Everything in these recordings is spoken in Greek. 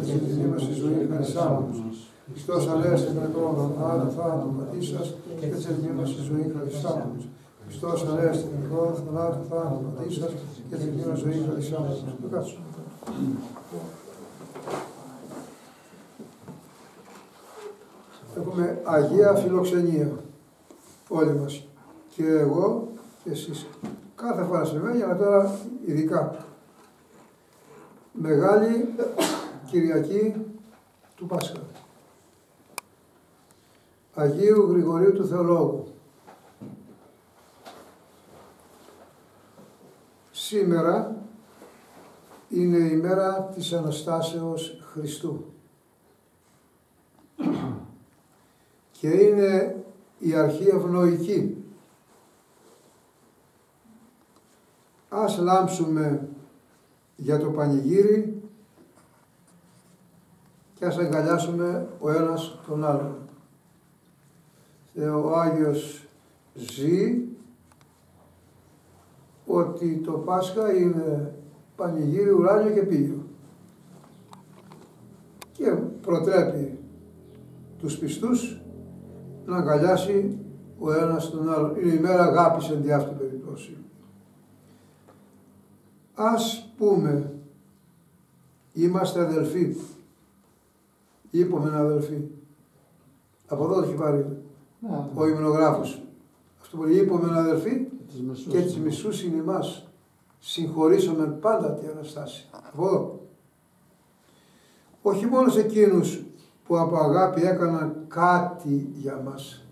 και τη δική μας τη ζωή χαρισάμενος. Χριστός ανέστη νεκρών θανάτου πατήσας και τη δική μας τη ζωή χαρισάμενος. Χριστός ανέστη νεκρών θανάτου πατήσας και τη δική μας ζωή χαρισάμενος. Το κάτσω. Έχουμε Αγία Φιλοξενία όλοι μας. Και εγώ και εσείς. Κάθε φορά συμβαίνει, αλλά τώρα ειδικά. Μεγάλη Κυριακή του Πάσχα. Αγίου Γρηγορίου του Θεολόγου. Σήμερα είναι η μέρα της Αναστάσεως Χριστού. Και είναι η αρχή ευνοϊκή. Ας λάμψουμε για το πανηγύρι και ας αγκαλιάσουμε ο ένας τον άλλον. Ο Άγιος ζει ότι το Πάσχα είναι πανηγύρι, ουράνιο και πήλιο. Και προτρέπει τους πιστούς να αγκαλιάσει ο ένας τον άλλον. Είναι η μέρα αγάπης εν τη αυτή περιπτώσει. Ας πούμε, είμαστε αδελφοί, είπαμε αδελφοί. Από εδώ το έχει πάρει ο υμνογράφος. Αυτό που λέει, είπαμε αδελφοί και τις μισούς είναι εμάς. Συγχωρήσαμε πάντα τη Αναστάση. Από εδώ. Όχι μόνο σε εκείνους που από αγάπη έκαναν κάτι για μας.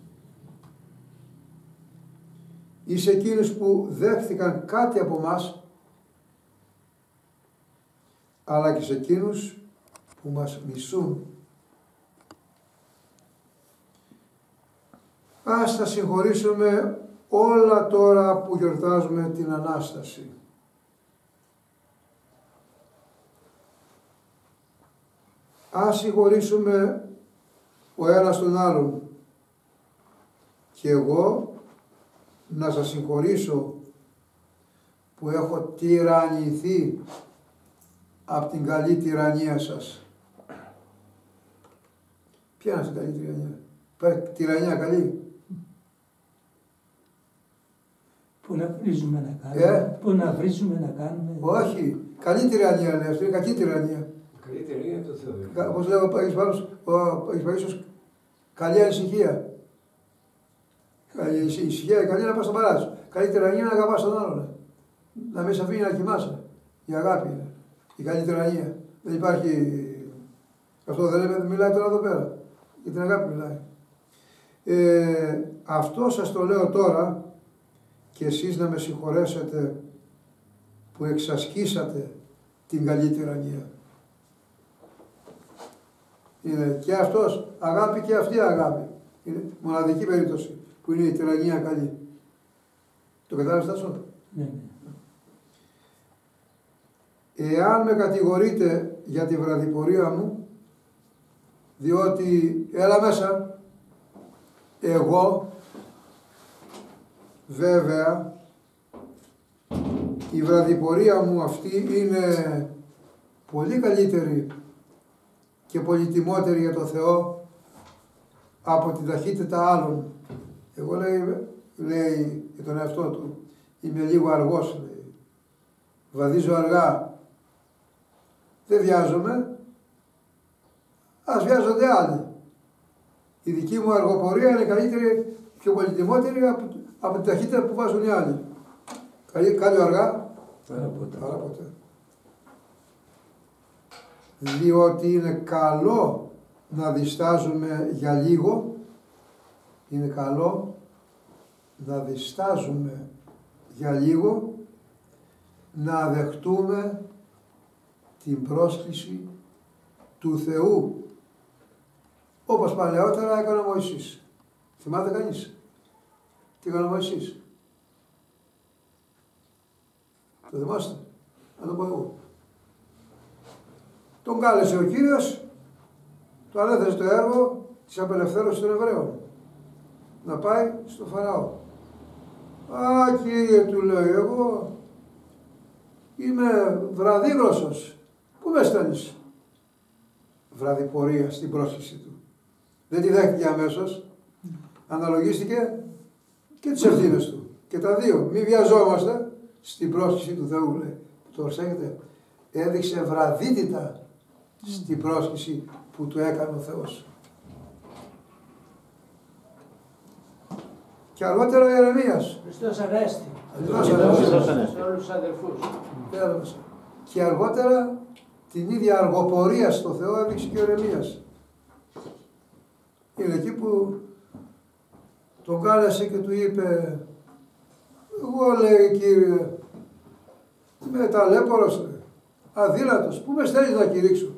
Ή σε εκείνους που δέχτηκαν κάτι από μας, αλλά και σε εκείνους που μας μισούν. Ας τα συγχωρήσουμε όλα τώρα που γιορτάζουμε την Ανάσταση. Ας συγχωρήσουμε ο ένας τον άλλον. Και εγώ να σας συγχωρήσω που έχω τυραννηθεί από την καλή τυραννία σας. Ποια είναι αυτή η καλή τυραννία? Υπάρχει τυραννία καλή? Που να βρίζουμε να κάνουμε. Που να βρίζουμε να κάνουμε. Όχι. Καλή τυραννία λέει. Αυτό είναι κακή τυραννία. Καλή τυραννία είναι το Θεό. Όπως λέει ο Αγιος καλή ανησυχία. Η ησυχία είναι καλή να πας στον παράδεισο. Καλή τυραννία είναι να αγαπάς τον άλλον. Να μην σε αφήνει να κοιμάσαι. Η αγάπη είναι. Η καλή τυραννία. Δεν υπάρχει. Αυτό δεν μιλάει τώρα εδώ πέρα. Για την αγάπη μιλάει. Αυτό σας το λέω τώρα και εσείς να με συγχωρέσετε που εξασκήσατε την καλή τυραννία. Είναι και αυτός αγάπη και αυτή αγάπη. Είναι μοναδική περίπτωση που είναι η τυραννία καλή. Το κατάλαβες Τάσο? Ναι. Εάν με κατηγορείτε για τη βραδιπορία μου, διότι έλα μέσα, εγώ βέβαια η βραδιπορία μου αυτή είναι πολύ καλύτερη και πολυτιμότερη για το Θεό από την ταχύτητα άλλων. Εγώ λέει για τον εαυτό του, είμαι λίγο αργός, λέει. Βαδίζω αργά. Δεν βιάζομαι, ας βιάζονται άλλοι. Η δική μου αργοπορία είναι καλύτερη και πολυτιμότερη από την ταχύτητα που βάζουν οι άλλοι. Κάλιο αργά, παρά ποτέ. Διότι είναι καλό να διστάζουμε για λίγο, είναι καλό να διστάζουμε για λίγο, να δεχτούμε την πρόσκληση του Θεού, όπως παλαιότερα έκανε ο Μωυσής. Θυμάται κανείς τι έκανε ο Μωυσής? Το θυμάστε? Να το πω εγώ. Τον κάλεσε ο Κύριος, του ανέθεσε το έργο της απελευθέρωσης των Εβραίων. Να πάει στο Φαραώ. Α, Κύριε, του λέει, εγώ είμαι βραδίγροσος. Πού με στέλνεις? βραδιπορία στην πρόσκληση του. Δεν τη δέχτηκε αμέσως, αναλογίστηκε και τις ευθύνες του. Και τα δύο, μη βιαζόμαστε στην πρόσκληση του Θεού, λέει. Το προσέχετε, έδειξε βραδύτητα στην πρόσκληση που του έκανε ο Θεός. Και αργότερα ο Ιερεμίας. Χριστός Ανέστη. Χριστός Ανέστη. Σε όλους τους αδερφούς. Και αργότερα την ίδια αργοπορία στο Θεό έδειξε και ο Ιερεμίας. Είναι εκεί που τον κάλεσε και του είπε, εγώ, λέει, Κύριε, είμαι ταλέπορος, αδύνατος, πού με στέλνεις να κηρύξω?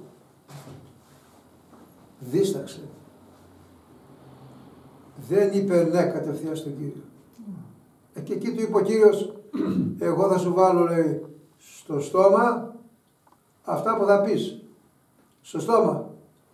Δίσταξε. Δεν είπε ναι κατευθείαν στον Κύριο. Και εκεί του είπε ο Κύριος, εγώ θα σου βάλω, λέει, στο στόμα αυτά που θα πεις. Στο στόμα.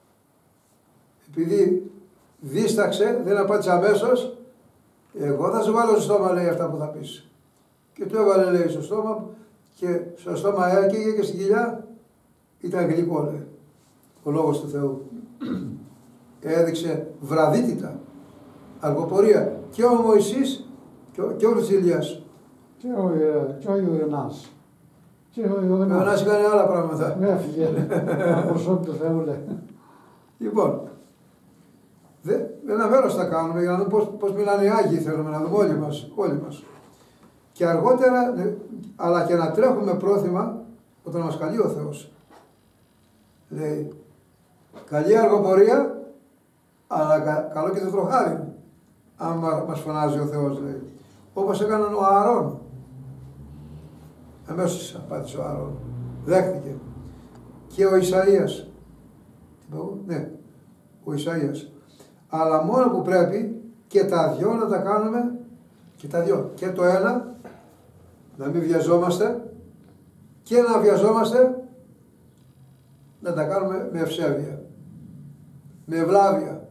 Επειδή δίσταξε, δεν απάντησε αμέσως, εγώ θα σου βάλω στο στόμα, λέει, αυτά που θα πεις. Και του έβαλε, λέει, στο στόμα, και στο στόμα έκαιγε και στην κοιλιά ήταν γλυκό, λέει, ο λόγος του Θεού. Έδειξε βραδύτητα, αργοπορία, και ο Μωυσής και ο Ηλίας. Και ο Ιωνάς. Ο Ιωνάς έκανε άλλα πράγματα. Έφυγε, προσώπη του Θεού, λέει. Λοιπόν, ένα μέρος θα κάνουμε για να δούμε πώς μιλάνε οι Άγιοι, θέλουμε να δούμε όλοι μας. Και αργότερα, αλλά και να τρέχουμε πρόθυμα όταν μας καλεί ο Θεός. Λέει, καλή αργοπορία, αλλά καλό και το τροχάδι, αν μας φωνάζει ο Θεός, λέει. Όπως έκαναν ο Ααρών. Αμέσως απάντησε ο Ααρών. Δέχτηκε. Και ο Ισαΐας. Ναι, ο Ισαΐας. Αλλά μόνο που πρέπει και τα δυο να τα κάνουμε, και τα δυο. Και το ένα, να μην βιαζόμαστε, και να βιαζόμαστε, να τα κάνουμε με ευσέβεια, με ευλάβεια.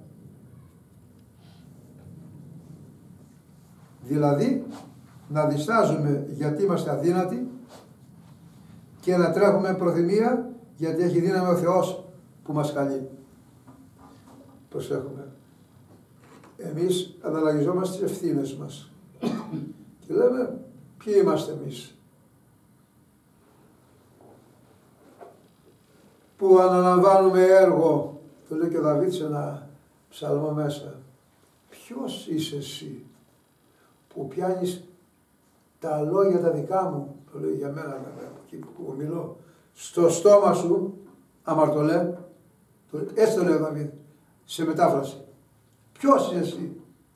Δηλαδή, να διστάζουμε γιατί είμαστε αδύνατοι και να τρέχουμε προθυμία γιατί έχει δύναμη ο Θεός που μας καλεί. Προσέχουμε. Εμείς αναλογιζόμαστε τις ευθύνες μας και λέμε ποιοι είμαστε εμείς που αναλαμβάνουμε έργο. Το λέει και ο Δαβίδ σε ένα ψαλμό μέσα. Ποιος είσαι εσύ που πιάνεις τα λόγια τα δικά μου, το λέει για μένα εκεί που μιλώ, στο στόμα σου, αμαρτωλέ, έτσι το λέει ο Δαβίδ, σε μετάφραση. Ποιος είσαι εσύ?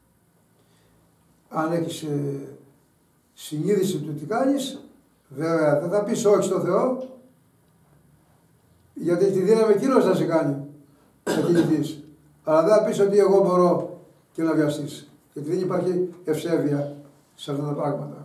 Αν έχεις συνείδηση του τι κάνεις, βέβαια δεν θα πεις όχι στο Θεό, γιατί έχει τη δύναμη εκείνος να σε κάνει να κινηθείς. Αλλά δεν θα πεις ότι εγώ μπορώ και να βιαστείς. Γιατί δεν υπάρχει ευσέβεια σε αυτά τα πράγματα.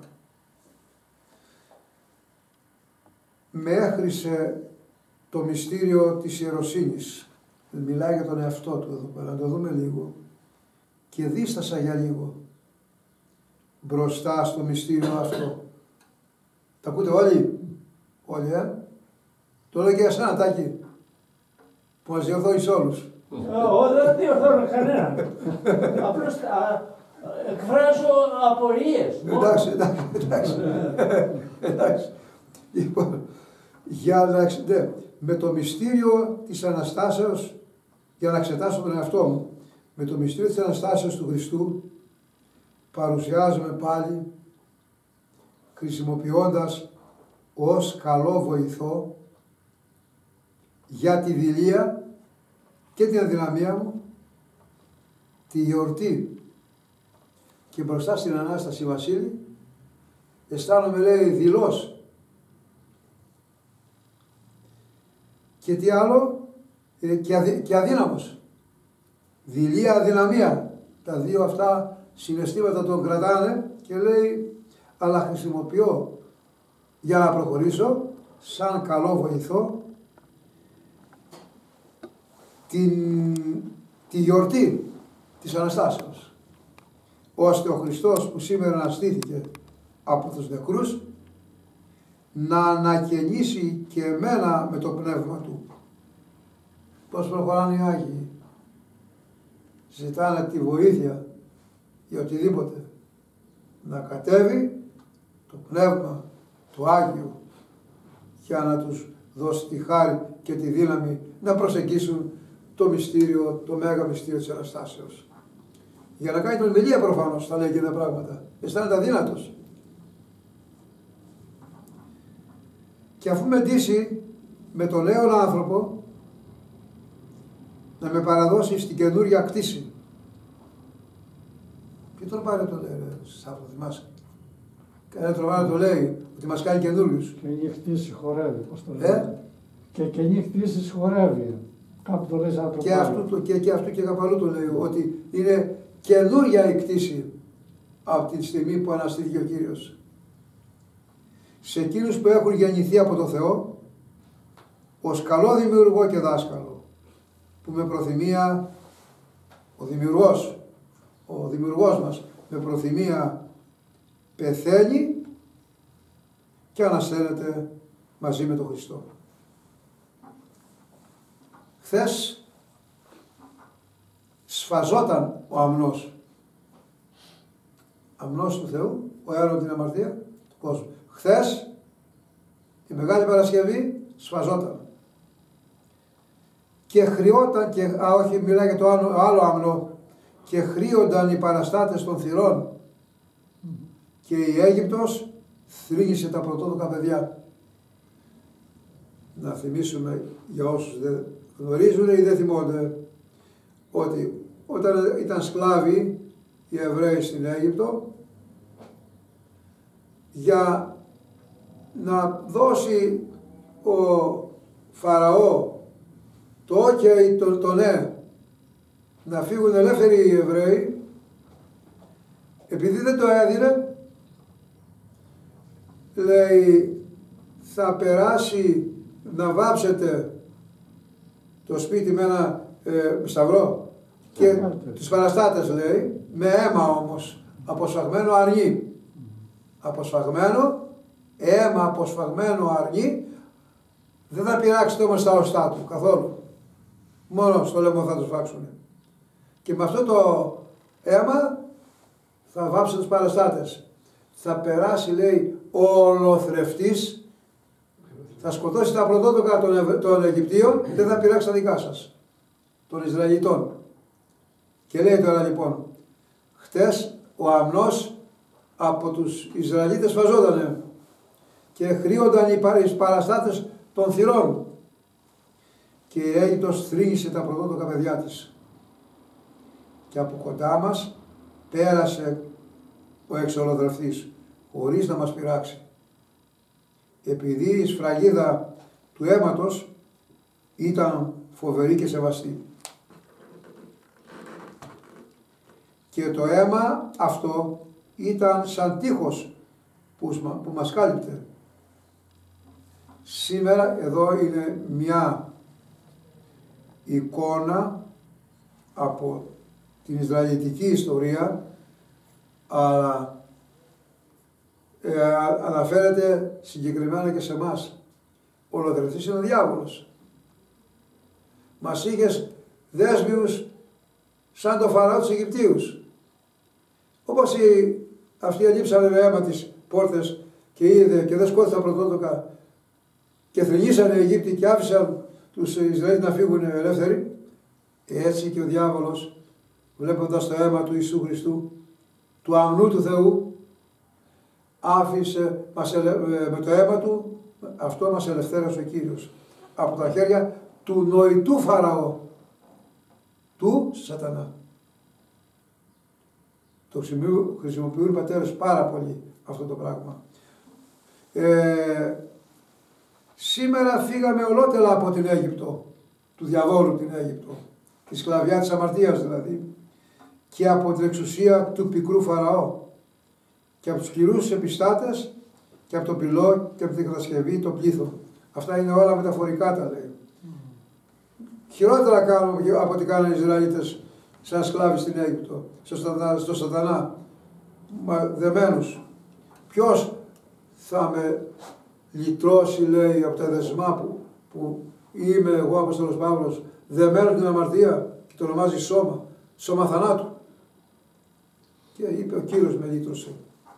Με έχρισε το μυστήριο της ιεροσύνης. Μιλάει για τον εαυτό του εδώ πέρα, να το δούμε λίγο. Και δίστασα για λίγο μπροστά στο μυστήριο αυτό. Τα ακούτε όλοι? Όλοι, Το λέω και για σένα, Τάκη, που μας διορθώνεις όλους. Εγώ δεν διορθώνω κανέναν. Απλώς εκφράζω απορίες. Εντάξει. Λοιπόν, για να με το μυστήριο της Αναστάσεως, για να εξετάσω τον εαυτό μου, με το μυστήριο της Αναστάσεως του Χριστού παρουσιάζομαι πάλι χρησιμοποιώντας ως καλό βοηθό για τη δειλία και την αδυναμία μου τη γιορτή. Και μπροστά στην Ανάσταση Βασίλη αισθάνομαι, λέει, δειλός. Και τι άλλο, και αδύναμος. Δειλία, αδυναμία. Τα δύο αυτά συναισθήματα τον κρατάνε και λέει, αλλά χρησιμοποιώ για να προχωρήσω σαν καλό βοηθό τη γιορτή της Αναστάσεως, ώστε ο Χριστός που σήμερα αναστήθηκε από τους νεκρούς να ανακαινήσει και εμένα με το πνεύμα του. πώς προχωράνε οι Άγιοι. Ζητάνε τη βοήθεια για οτιδήποτε. Να κατέβει το Πνεύμα του Άγιου για να τους δώσει τη χάρη και τη δύναμη να προσεγγίσουν το μυστήριο, το μέγα μυστήριο της Αναστάσεως. Για να κάνει τον ομιλία προφανώς θα λέει και τα πράγματα. Αισθάνεται αδύνατος. Και αφού με ντύσει με τον νέο άνθρωπο να με παραδώσει στην καινούρια κτήση. Ποιο τον πάρε το λέει, Σάββατο, θυμάσαι. Κανένα τροβάρα το λέει ότι μας κάνει καινούριους. Και η κτήση χορεύει, πώς το λέει. Και καινή κτήση χορεύει. Κάπου το λέει σαν και αυτού και καπαλού το λέει, ότι είναι καινούρια η κτήση από τη στιγμή που αναστήθηκε ο Κύριος. Σε εκείνους που έχουν γεννηθεί από το Θεό, ως καλό δημιουργό και δάσκαλο, που με προθυμία ο δημιουργός μας με προθυμία πεθαίνει και ανασταίνεται μαζί με τον Χριστό. Χθες σφαζόταν ο αμνός του Θεού, ο αίρον την αμαρτία του κόσμου. Χθες, η Μεγάλη Παρασκευή, σφαζόταν. Και χρειόταν, μιλάει για το άλλο αμνό, και χρείονταν οι παραστάτες των θυρών. Και η Αίγυπτος θρήνησε τα πρωτότοκα παιδιά. Να θυμίσουμε για όσους δεν γνωρίζουν ή δεν θυμώνται, ότι όταν ήταν σκλάβοι οι Εβραίοι στην Αίγυπτο, για να δώσει ο Φαραώ το OK, το ναι, να φύγουν ελεύθεροι οι Εβραίοι, επειδή δεν το έδινε, λέει, θα περάσει να βάψετε το σπίτι με ένα σταυρό και τις παραστάτες, λέει, με αίμα όμως, αποσφαγμένο αρνί. Αποσφαγμένο αρνί, δεν θα πειράξετε όμως τα οστά του καθόλου. Μόνο στο λαιμό θα τους φάξουν. Και με αυτό το αίμα θα βάψετε τους παραστάτες. Θα περάσει, λέει, ο ολοθρευτής, θα σκοτώσει τα πρωτότοκα των Αιγυπτίων, δεν θα πειράξει τα δικά σας, των Ισραηλιτών. Και λέει τώρα λοιπόν, χτες ο αμνός από τους Ισραηλίτες φαζότανε και χρείονταν οι παραστάτες των θυρών και η Αίγυπτος θρήνησε τα πρωτότοκα παιδιά της. Και από κοντά μας πέρασε ο εξολοθρευτής χωρίς να μας πειράξει. Επειδή η σφραγίδα του αίματος ήταν φοβερή και σεβαστή. Και το αίμα αυτό ήταν σαν τείχος που μας κάλυπτε. Σήμερα εδώ είναι μια εικόνα από την Ισραηλιτική ιστορία, αλλά αναφέρεται συγκεκριμένα και σε εμάς. Ο ολοθρευτής είναι ο διάβολος. Μας είχες δέσμιους σαν το Φαραώ τους Αιγυπτίους. Όπως αυτοί αλείψανε με αίμα τις πόρτες και είδε και δεν σκότωσαν πρωτότοκα και θρηνήσανε οι Αιγύπτιοι και άφησαν τους Ισραήλ να φύγουν ελεύθεροι, έτσι και ο διάβολος, βλέποντας το αίμα του Ιησού Χριστού, του αμνού του Θεού, άφησε με το αίμα του, αυτό μας ελευθέρωσε ο Κύριος από τα χέρια του νοητού Φαραώ, του Σατανά. Το χρησιμοποιούν οι πατέρες πάρα πολύ αυτό το πράγμα. Σήμερα φύγαμε ολότελα από την Αίγυπτο, του διαβόλου την Αίγυπτο, τη σκλαβιά της αμαρτίας δηλαδή, και από την εξουσία του πικρού Φαραώ, και από τους σκληρούς επιστάτες, και από το πυλό, και από την κατασκευή, το πλήθο. Αυτά είναι όλα μεταφορικά τα λέει. Χειρότερα κάνουμε από ό,τι κάνουν οι Ισραηλίτες σαν σκλάβοι στην Αίγυπτο, στο Σατανά, δεμένους. Ποιος θα με λυτρώσει, λέει, από τα δεσμά που είμαι εγώ, Απόστολος Παύλος, δεμένο την αμαρτία και το ονομάζει σώμα, σώμα θανάτου. Και είπε ο Κύριος με λύτρωσε.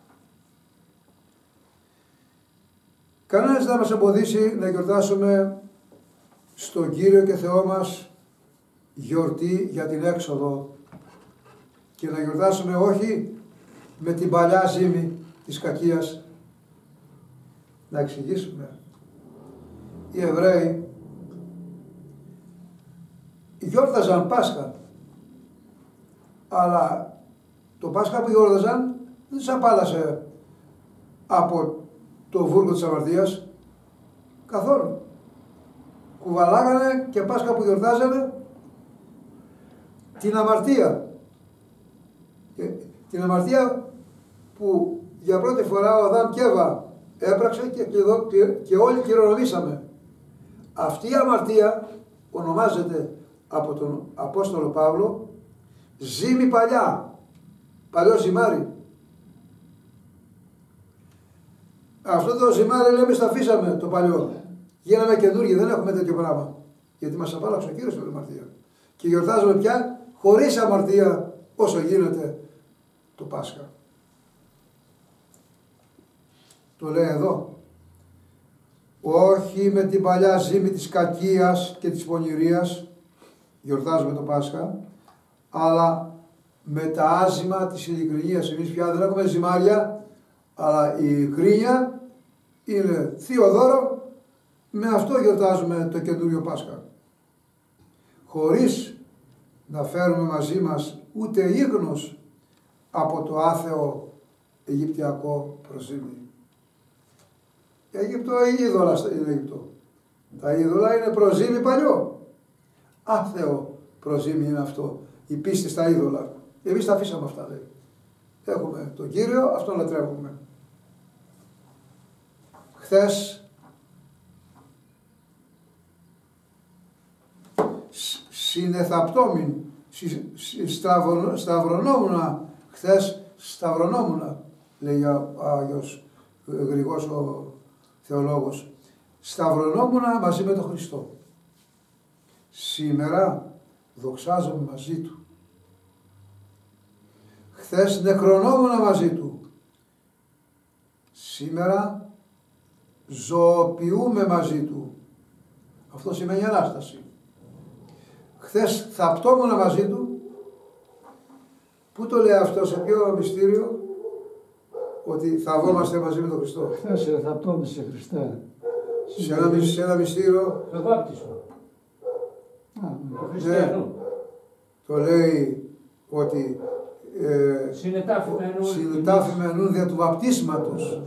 Κανένας δεν μας εμποδίσει να γιορτάσουμε στον Κύριο και Θεό μας γιορτή για την έξοδο και να γιορτάσουμε όχι με την παλιά ζήμη της κακίας. Να εξηγήσουμε. Οι Εβραίοι γιόρταζαν Πάσχα, αλλά το Πάσχα που γιόρταζαν δεν τους απάλλασε από το βούργο της αμαρτίας καθόλου. Κουβαλάγανε και Πάσχα που γιορτάζανε την αμαρτία. Την αμαρτία που για πρώτη φορά ο Αδάμ και Εύα έπραξε και όλοι κληρονομήσαμε. Αυτή η αμαρτία ονομάζεται από τον Απόστολο Παύλο ζήμη παλιά, παλιό ζυμάρι. Αυτό το ζυμάρι λέμε στα αφήσαμε το παλιό. Γίναμε καινούργοι, δεν έχουμε τέτοιο πράγμα. Γιατί μας απάλλαξε ο Κύριος την αμαρτία. Και γιορτάζουμε πια χωρίς αμαρτία όσο γίνεται το Πάσχα. Το λέει εδώ. Όχι με την παλιά ζήμη της κακίας και της πονηρίας γιορτάζουμε το Πάσχα, αλλά με τα άζημα της ειλικρινίας. Εμείς πια δεν έχουμε ζυμάρια, αλλά η ειλικρίνεια είναι θείο δώρο, με αυτό γιορτάζουμε το καινούριο Πάσχα. Χωρίς να φέρουμε μαζί μας ούτε ίχνος από το άθεο αιγυπτιακό προζύμι. Αίγυπτο είδωλα είναι Αίγυπτο. Τα είδωλα είναι προζύμι παλιό. Άθεο προζύμι είναι αυτό. Η πίστη στα είδωλα. Εμείς τα αφήσαμε αυτά, λέει. Έχουμε τον Κύριο, αυτόν λατρεύουμε. Χθες συνεθαπτόμην, σταυρονόμουνα, χθες σταυρονόμουνα, λέει ο Άγιος Γρηγός ο θεολόγος. Σταυρονόμουνα μαζί με τον Χριστό. Σήμερα δοξάζομαι μαζί Του. Χθες νεκρονόμουνα μαζί Του. Σήμερα ζωοποιούμε μαζί Του. Αυτό σημαίνει Ανάσταση. Χθες θαπτόμουνα μαζί Του. Πού το λέει αυτό, σε ποιο μυστήριο? Ότι θαυόμαστε μαζί με τον Χριστό. Χθες θαπτόμησε Χριστέ. Σε ένα μυστήριο. Το βάπτισμα. Ναι, το λέει ότι συνετάφημενούν δια του βαπτίσματος.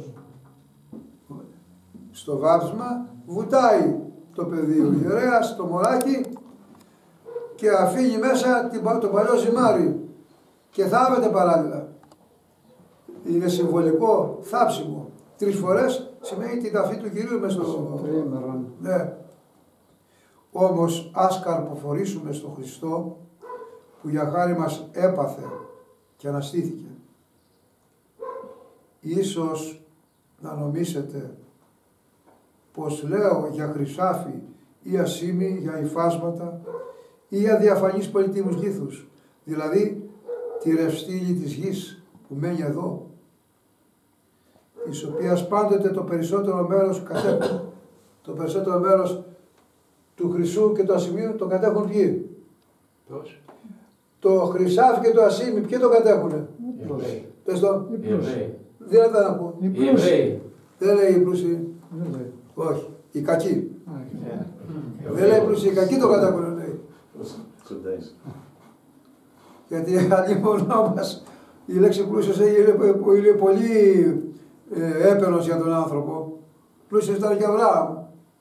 Στο βάπτισμα βουτάει το παιδί ο ιερέας, το μωράκι, και αφήνει μέσα το παλιό ζυμάρι και θάβεται παράλληλα. Είναι συμβολικό θάψιμο. 3 φορές σημαίνει την ταφή του Κυρίου μες στο τρίμερο. Ναι. Όμως ας καρποφορήσουμε στον Χριστό που για χάρη μας έπαθε και αναστήθηκε. Ίσως να νομίσετε πως λέω για χρυσάφι ή ασήμι, για υφάσματα ή για διαφανείς πολυτίμους λίθους, δηλαδή τη ρευστήλη της γης που μένει εδώ, της οποίας πάντοτε το περισσότερο μέρος κατέχουν, το περισσότερο μέρος του χρυσού και του ασημίου το κατέχουν ποιοι? Το χρυσάφι και το ασήμι ποιοι το κατέχουνε? Πες το. Δεν θα να πω. Δεν λέει οι πλούσιοι. Όχι. Οι κακοί. Δεν λέει πλούσιοι, οι κακοί το κατέχουνε, λέει. Γιατί αλλήμωνό μας η λέξη πλούσιος είναι πολύ έπαινος για τον άνθρωπο. Πλούσιος ήταν και Αβραάμ.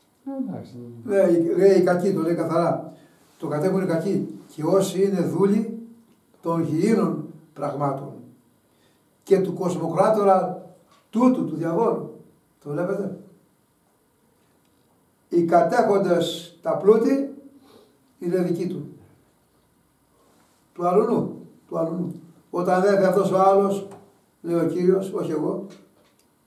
Λέει οι κακοί, το λέει καθαρά. Το κατέχουν οι κακοί. Και όσοι είναι δούλοι των γηίνων πραγμάτων και του κοσμοκράτορα τούτου, του διαβόλου. Το βλέπετε. Οι κατέχοντες τα πλούτη είναι δικοί του. Του αλουνού. Του αλουνού. Όταν έρθει αυτός ο άλλος, λέει ο Κύριος, όχι εγώ.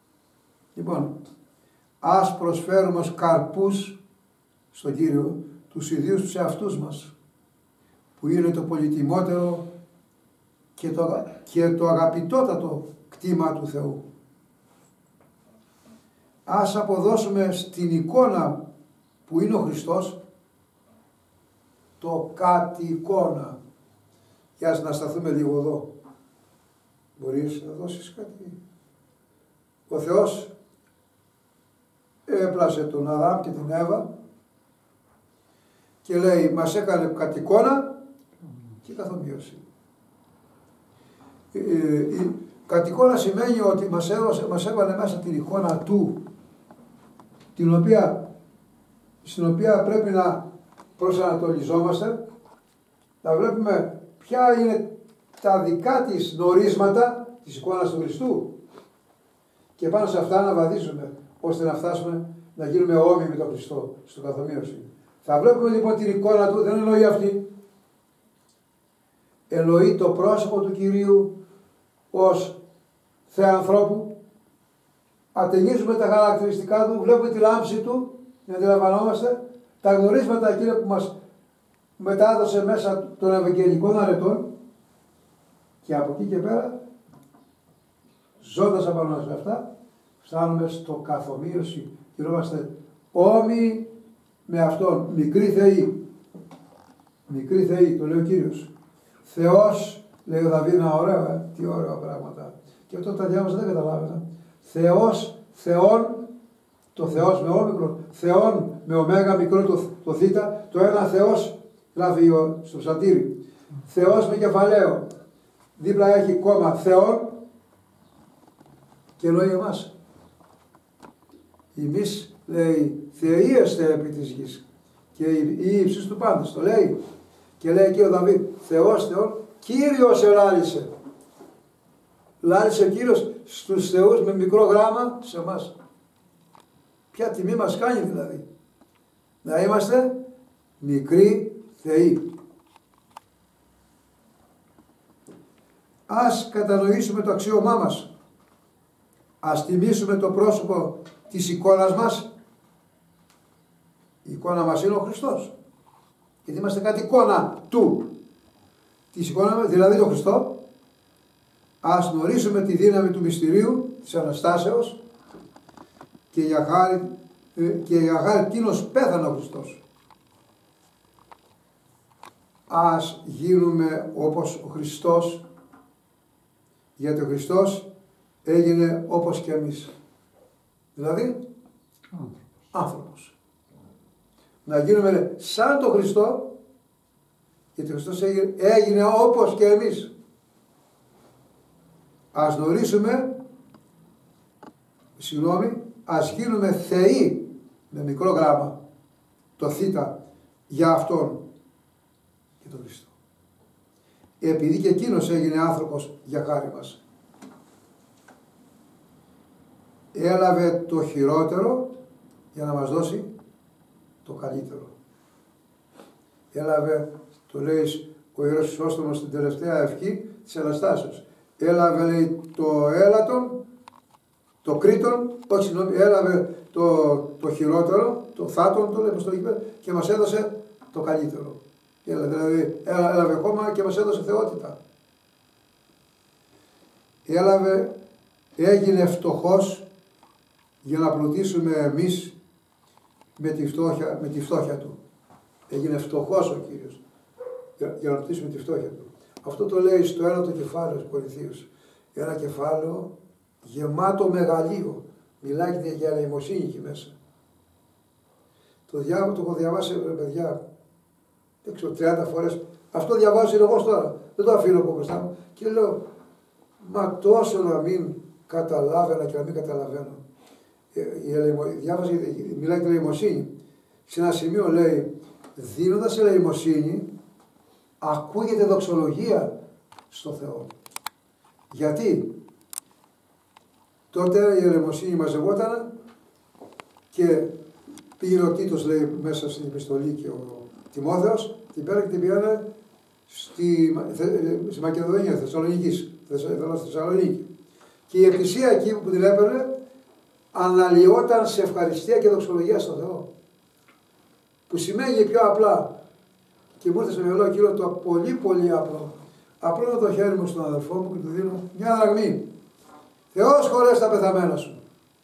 Λοιπόν, ας προσφέρουμε ως καρπούς στον Κύριο τους ιδίους τους εαυτούς μας, που είναι το πολυτιμότερο και το αγαπητότατο κτήμα του Θεού. Ας αποδώσουμε στην εικόνα που είναι ο Χριστός το κάτι εικόνα. Για να σταθούμε λίγο εδώ. Μπορείς να δώσεις κάτι? Ο Θεός έπλασε τον Αδάμ και την Εύα και λέει μας έκανε κατ' εικόνα και καθομοίωση. Κατ' εικόνα σημαίνει ότι μας έβαλε μέσα την εικόνα του, στην οποία πρέπει να προσανατολιζόμαστε, να βλέπουμε ποια είναι τα δικά της νορίσματα της εικόνας του Χριστού και πάνω σε αυτά να βαδίζουμε ώστε να φτάσουμε να γίνουμε όμοιοι με τον Χριστό στο καθομοίωση. Θα βλέπουμε λοιπόν την εικόνα του, δεν εννοεί αυτή. Εννοεί το πρόσωπο του Κυρίου ως Θεανθρώπου. Ατενίζουμε τα χαρακτηριστικά του, βλέπουμε τη λάμψη του, να αντιλαμβανόμαστε τα γνωρίσματα εκείνα που μας μετάδοσε μέσα των Ευαγγελικών αρετών και από εκεί και πέρα, ζώντας απάνω σε αυτά, φτάνουμε στο καθομοίωση. Γινόμαστε όμοιοι με Αυτόν, μικροί θεοί. Μικροί θεοί, το λέει ο Κύριος. Θεός, λέει ο Δαβίδ, ένα ωραίο, τι ωραία πράγματα. Και αυτό τα διάβασα δεν καταλάβαινα. Θεός, Θεόν, το Θεός με όμικρο, Θεόν με ωμέγα μικρό το θήτα, το ένα Θεός, γράφει στο ψαλτήρι. Θεός με κεφαλαίο. Δίπλα έχει κόμμα Θεόν και εννοεί εμάς. Εμείς, λέει, θεοί εστε επί της γης και η ύψης του πάντας, το λέει. Και λέει και ο Δαβίδ, Θεός, Θεόν, Κύριος ελάλησε. Λάλησε ο Κύριος στους θεούς με μικρό γράμμα σε εμάς. Ποια τιμή μας κάνει δηλαδή. Να είμαστε μικροί θεοί. Ας κατανοήσουμε το αξίωμά μας. Ας τιμήσουμε το πρόσωπο της εικόνας μας. Η εικόνα μας είναι ο Χριστός. Γιατί είμαστε κάτι εικόνα του. Της εικόνας μας, δηλαδή τον Χριστό. Ας γνωρίσουμε τη δύναμη του μυστηρίου της Αναστάσεως και για χάρη τίνος πέθανε ο Χριστός. Ας γίνουμε όπως ο Χριστός, γιατί ο Χριστός έγινε όπως και εμείς. Δηλαδή, άνθρωπος. Να γίνουμε σαν τον Χριστό, γιατί ο Χριστός έγινε όπως και εμείς. Ας γνωρίσουμε, ας γίνουμε θεοί, με μικρό γράμμα, το θήτα, για Αυτόν και τον Χριστό. Επειδή και εκείνος έγινε άνθρωπος για χάρη μας. Έλαβε το χειρότερο για να μας δώσει το καλύτερο. Έλαβε, το λέει ο Ιερός Χρυσόστομος στην τελευταία ευχή της Αναστάσεως. Έλαβε, λέει, το έλατον, το κρήτον, όχι συγγνώμη, έλαβε το χειρότερο, το θάτον, το λέει στο γήπεδο, και μας έδωσε το καλύτερο. Δηλαδή έλαβε χώμα και μας έδωσε θεότητα. Έλαβε, έγινε φτωχός για να πλουτίσουμε εμείς με τη φτώχεια του. Έγινε φτωχός ο Κύριος για να πλουτίσουμε τη φτώχεια του. Αυτό το λέει στο ένα το κεφάλαιο του Κορινθίους. Ένα κεφάλαιο γεμάτο μεγαλείο. Μιλάει για ελεημοσύνη εκεί μέσα. Το έχω διαβάσει, παιδιά, δεν ξέρω, 30 φορές. Αυτό διαβάζω εγώ τώρα. Δεν το αφήνω από μπροστά μου. Και λέω, μα τόσο να μην καταλάβαινα και να μην καταλαβαίνω. Διάβαζε, μιλάει για ελεημοσύνη. Σε ένα σημείο λέει, δίνοντας ελεημοσύνη, ακούγεται δοξολογία στο Θεό. Γιατί τότε η ελεημοσύνη μαζευόταν και πήγε ο Τίτος, λέει, μέσα στην επιστολή και ο Τιμόθεος, την πέρα και την πήγανε στη Μακεδονία, Θεσσαλονίκη. Και η εκκλησία εκεί που την έπαιρνε αναλυόταν σε ευχαριστία και δοξολογία στον Θεό. που σημαίνει πιο απλά. Και μου ήρθε στο μυαλό εκείνο το πολύ πολύ απλό. Απλώνω το χέρι μου στον αδελφό μου και του δίνω μια δραγμή. Θεός χωρέσει τα πεθαμένα σου.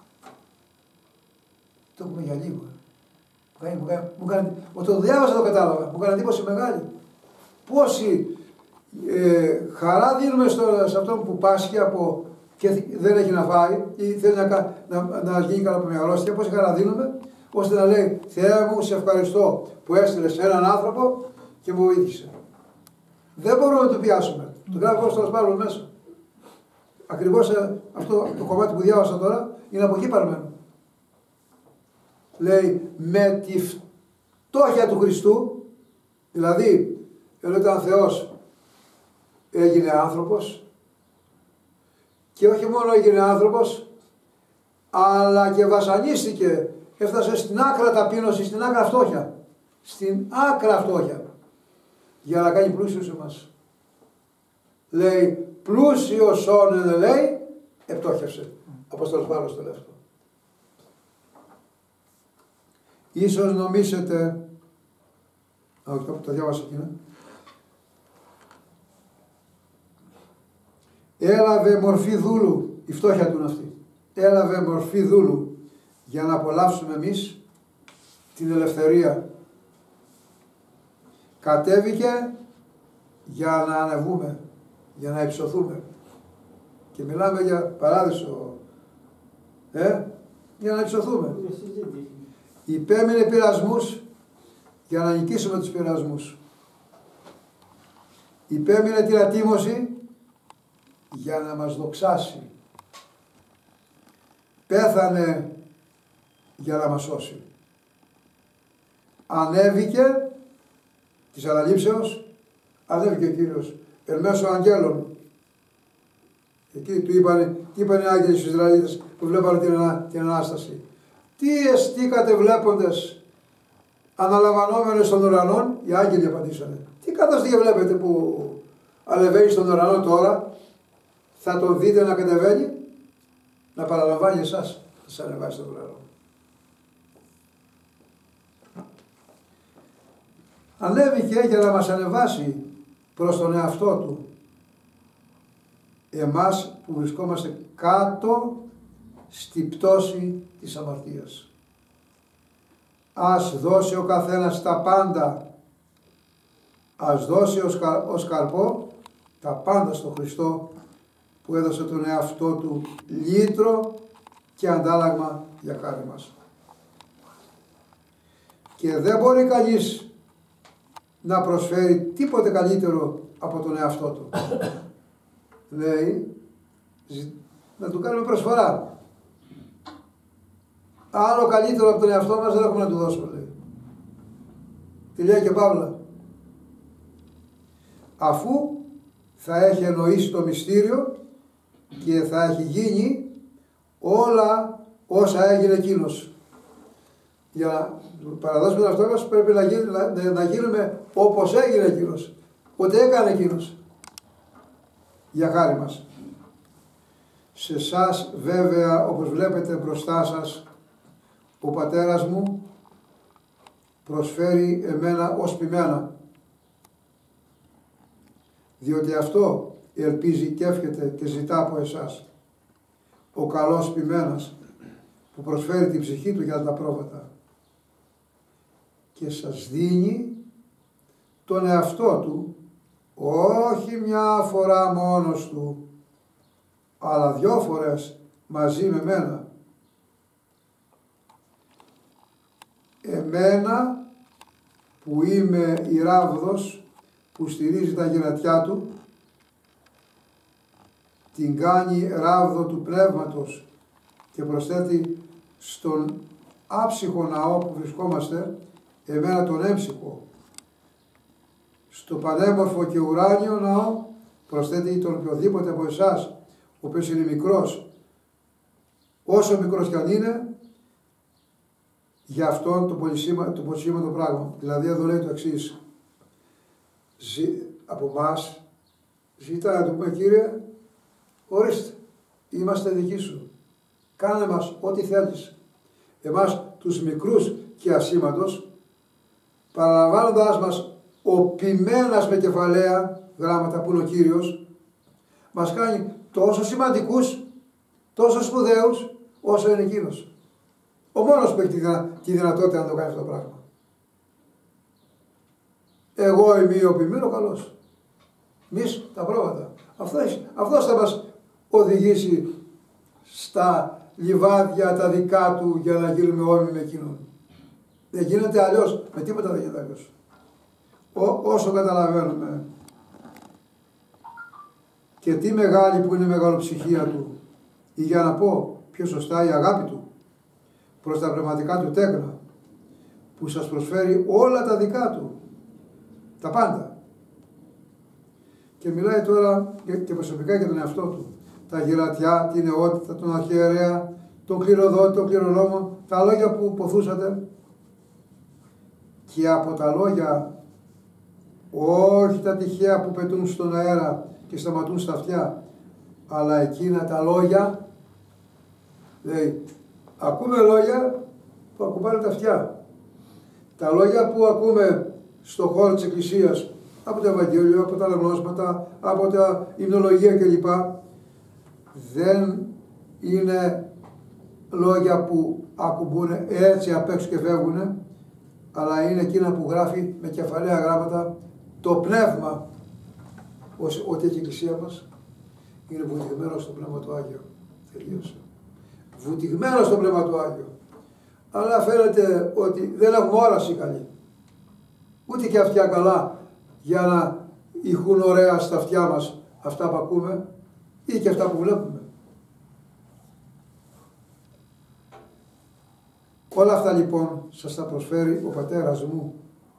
Το πούμε για λίγο. Όταν το διάβασα το κατάλαβα. Μου έκανε εντύπωση μεγάλη. Πόση χαρά δίνουμε σε αυτόν που πάσχει από και δεν έχει να φάει ή θέλει να γίνει καλά από μια αρρώστια. Πόση χαρά δίνουμε ώστε να λέει Θεέ μου, σε ευχαριστώ που έστειλες έναν άνθρωπο και μου βοήθησε. Δεν μπορούμε να το πιάσουμε. Το γράφει στο Σπάρος μέσα. Ακριβώς αυτό το κομμάτι που διάβασα τώρα είναι από εκεί παρμένο. Λέει με τη φτώχεια του Χριστού, δηλαδή ενώ ήταν Θεός έγινε άνθρωπος και όχι μόνο έγινε άνθρωπος αλλά και βασανίστηκε, έφτασε στην άκρα ταπείνωση, στην άκρα φτώχεια. Στην άκρα φτώχεια για να κάνει πλούσιους εμάς. Λέει πλούσιος όνενε λέει επτόχευσε. Απόστολος Παύλος το λέει αυτό. Ίσως νομίσετε, το διάβασα εκείνα, έλαβε μορφή δούλου, η φτώχεια του είναι αυτή, έλαβε μορφή δούλου για να απολαύσουμε εμείς την ελευθερία. Κατέβηκε για να ανεβούμε, για να υψωθούμε. Και μιλάμε για παράδεισο, για να υψωθούμε. Υπέμεινε πειρασμούς για να νικήσουμε τους πειρασμούς. Υπέμεινε την ατίμωση για να μας δοξάσει. Πέθανε για να μας σώσει. Ανέβηκε της αναλήψεως, ανέβηκε ο Κύριος εν μέσω αγγέλων. Εκεί του είπανε, τι είπανε οι άγγελοι στους Ισραηλίτες που βλέπανε την Ανάσταση. Τι εστίκατε βλέποντες αναλαμβανόμενοι στον ουρανό, οι άγγελοι απαντήσανε. Τι καταστήκε βλέπετε που ανεβαίνει στον ουρανό τώρα, θα τον δείτε να κατεβαίνει, να παραλαμβάνει εσάς, να σας ανεβάσει στον ουρανό. Ανέβηκε για να μας ανεβάσει προς τον εαυτό του. Εμάς που βρισκόμαστε κάτω στη πτώση της αμαρτίας. Ας δώσει ο καθένας τα πάντα, ας δώσει ως καρπό τα πάντα στο Χριστό που έδωσε τον εαυτό του λύτρο και αντάλλαγμα για χάρη μας. Και δεν μπορεί κανείς να προσφέρει τίποτε καλύτερο από τον εαυτό του. Λέει, να του κάνουμε προσφορά. Άλλο καλύτερο από τον εαυτό μας δεν έχουμε να του δώσουμε, λέει. Τη λέει και Παύλα. Αφού θα έχει εννοήσει το μυστήριο και θα έχει γίνει όλα όσα έγινε εκείνος. Για να παραδώσουμε τον εαυτό μας πρέπει να γίνουμε όπως έγινε εκείνος. Ό,τι έκανε εκείνος. Για χάρη μας. Σε εσάς βέβαια, όπως βλέπετε μπροστά σας, ο πατέρας μου προσφέρει εμένα ως ποιμένα. Διότι αυτό ελπίζει και εύχεται και ζητά από εσάς. Ο καλός ποιμένας που προσφέρει την ψυχή του για τα πρόβατα και σας δίνει τον εαυτό του, όχι μια φορά μόνος του, αλλά 2 φορές μαζί με μένα. Εμένα που είμαι η ράβδος που στηρίζει τα γερατιά του, την κάνει ράβδο του πνεύματος και προσθέτει στον άψυχο ναό που βρισκόμαστε εμένα τον έμψυχο. Στο πανέμορφο και ουράνιο ναό προσθέτει τον οποιοδήποτε από εσάς, ο οποίος είναι μικρός, όσο μικρός κι αν είναι, για αυτόν το πολυσήμαντο πράγμα. Δηλαδή εδώ λέει το εξής, από εμάς ζητά να του πούμε, Κύριε, ορίστε, είμαστε δικοί σου, κάνε μας ό,τι θέλεις. Εμάς τους μικρούς και ασήμαντος παραλαμβάνοντάς μας ο ποιμένας με κεφαλαία γράμματα που είναι ο Κύριος, μας κάνει τόσο σημαντικούς, τόσο σπουδαίους, όσο είναι εκείνος. Ο μόνος που έχει τη δυνατότητα να το κάνει αυτό το πράγμα. Εγώ είμαι ο ποιμένος ο καλός. Εμείς τα πρόβατα. Αυτός θα μας οδηγήσει στα λιβάδια τα δικά του για να γίνουμε όμοιοι με εκείνον. Δεν γίνεται αλλιώς, με τίποτα δεν γίνεται αλλιώς. Όσο καταλαβαίνουμε. Και τι μεγάλη που είναι η μεγαλοψυχία του, ή για να πω πιο σωστά η αγάπη του προς τα πνευματικά του τέκνα, που σας προσφέρει όλα τα δικά του, τα πάντα. Και μιλάει τώρα και προσωπικά για τον εαυτό του. Τα γυρατιά, την νεότητα, τον αρχιερέα, τον κληροδότη, τον κληρονόμο, τα λόγια που ποθούσατε. Και από τα λόγια, όχι τα τυχαία που πετούν στον αέρα και σταματούν στα αυτιά, αλλά εκείνα τα λόγια, λέει, ακούμε λόγια που ακουμπάνε τα αυτιά. Τα λόγια που ακούμε στο χώρο της Εκκλησίας, από το Ευαγγέλιο, από τα αναγνώσματα, από τα υμνολογία κλπ. Δεν είναι λόγια που ακουμπούν έτσι απ' έξω και φεύγουν, αλλά είναι εκείνα που γράφει με κεφαλαία γράμματα το πνεύμα, ότι έχει η Εκκλησία μας είναι βουτυγμένο στο Πνεύμα του Άγιο. Τελείωσε. Βουτυγμένο στο Πνεύμα του Άγιο. Αλλά φαίνεται ότι δεν έχουμε όραση καλή. Ούτε και αυτιά καλά για να ηχούν ωραία στα αυτιά μας αυτά που ακούμε ή και αυτά που βλέπουμε. Όλα αυτά λοιπόν σας τα προσφέρει ο πατέρας μου.